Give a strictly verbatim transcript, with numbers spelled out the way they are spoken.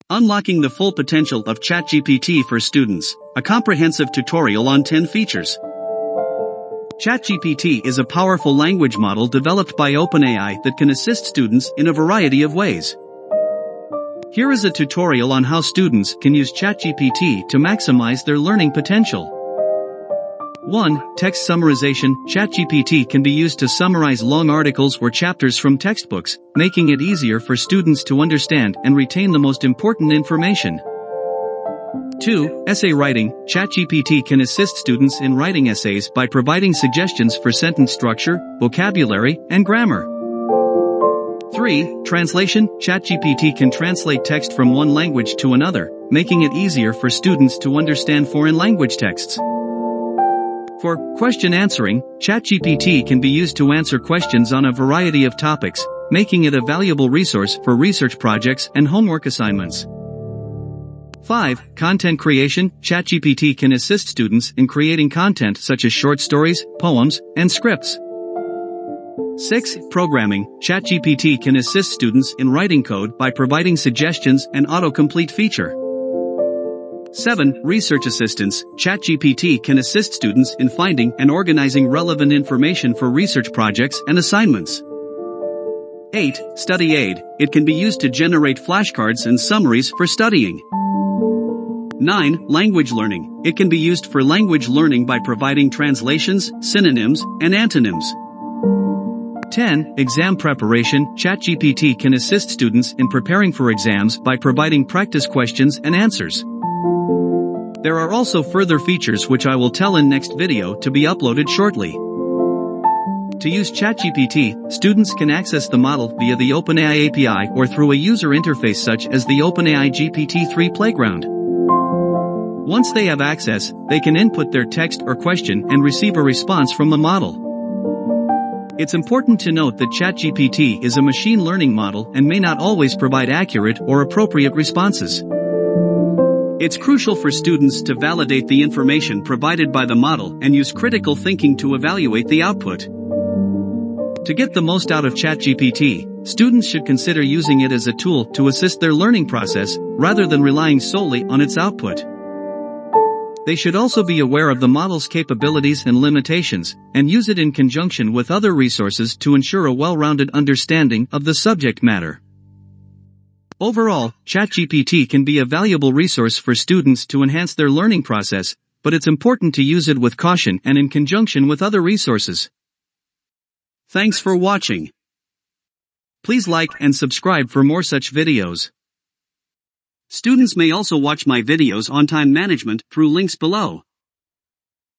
Unlocking the full potential of ChatGPT for students, a comprehensive tutorial on ten features. ChatGPT is a powerful language model developed by OpenAI that can assist students in a variety of ways. Here is a tutorial on how students can use ChatGPT to maximize their learning potential. one. Text summarization. ChatGPT can be used to summarize long articles or chapters from textbooks, making it easier for students to understand and retain the most important information. two. Essay writing. ChatGPT can assist students in writing essays by providing suggestions for sentence structure, vocabulary, and grammar. three. Translation. ChatGPT can translate text from one language to another, making it easier for students to understand foreign language texts. four. Question answering. ChatGPT can be used to answer questions on a variety of topics, making it a valuable resource for research projects and homework assignments. five. Content creation. ChatGPT can assist students in creating content such as short stories, poems, and scripts. six. Programming. ChatGPT can assist students in writing code by providing suggestions and autocomplete feature. seven. Research assistance. ChatGPT can assist students in finding and organizing relevant information for research projects and assignments. eight. Study aid. It can be used to generate flashcards and summaries for studying. nine. Language learning. It can be used for language learning by providing translations, synonyms, and antonyms. ten. Exam preparation. ChatGPT can assist students in preparing for exams by providing practice questions and answers. There are also further features which I will tell in next video to be uploaded shortly. To use ChatGPT, students can access the model via the OpenAI A P I or through a user interface such as the OpenAI G P T three Playground. Once they have access, they can input their text or question and receive a response from the model. It's important to note that ChatGPT is a machine learning model and may not always provide accurate or appropriate responses. It's crucial for students to validate the information provided by the model and use critical thinking to evaluate the output. To get the most out of ChatGPT, students should consider using it as a tool to assist their learning process, rather than relying solely on its output. They should also be aware of the model's capabilities and limitations, and use it in conjunction with other resources to ensure a well-rounded understanding of the subject matter. Overall, ChatGPT can be a valuable resource for students to enhance their learning process, but it's important to use it with caution and in conjunction with other resources. Thanks for watching. Please like and subscribe for more such videos. Students may also watch my videos on time management through links below.